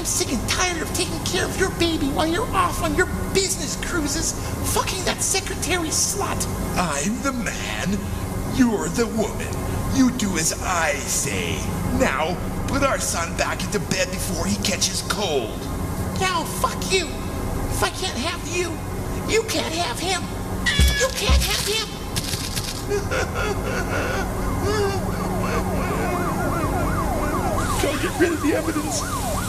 I'm sick and tired of taking care of your baby while you're off on your business cruises, fucking that secretary slut. I'm the man. You're the woman. You do as I say. Now, put our son back into bed before he catches cold. Now, fuck you. If I can't have you, you can't have him. You can't have him. Go get rid of the evidence.